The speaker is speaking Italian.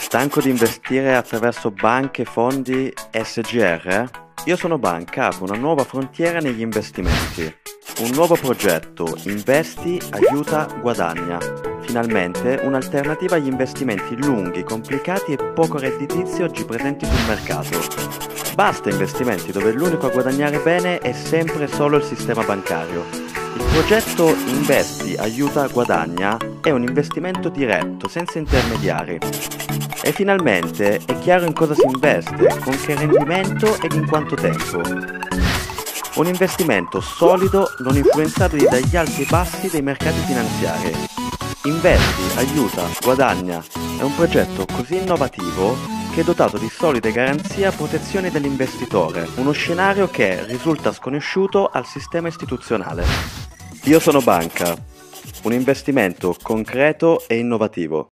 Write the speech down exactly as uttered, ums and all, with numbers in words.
Stanco di investire attraverso banche, fondi e S G R? Io sono Banca, apro una nuova frontiera negli investimenti. Un nuovo progetto, Investi, aiuta, guadagna. Finalmente un'alternativa agli investimenti lunghi, complicati e poco redditizi oggi presenti sul mercato. Basta investimenti dove l'unico a guadagnare bene è sempre e solo il sistema bancario. Il progetto Investi, aiuta, guadagna è un investimento diretto, senza intermediari. E finalmente è chiaro in cosa si investe, con che rendimento ed in quanto tempo. Un investimento solido, non influenzato dagli alti e bassi dei mercati finanziari. Investi, aiuta, guadagna è un progetto così innovativo che è dotato di solide garanzie a protezione dell'investitore, uno scenario che risulta sconosciuto al sistema istituzionale. Io sono Banca, un investimento concreto e innovativo.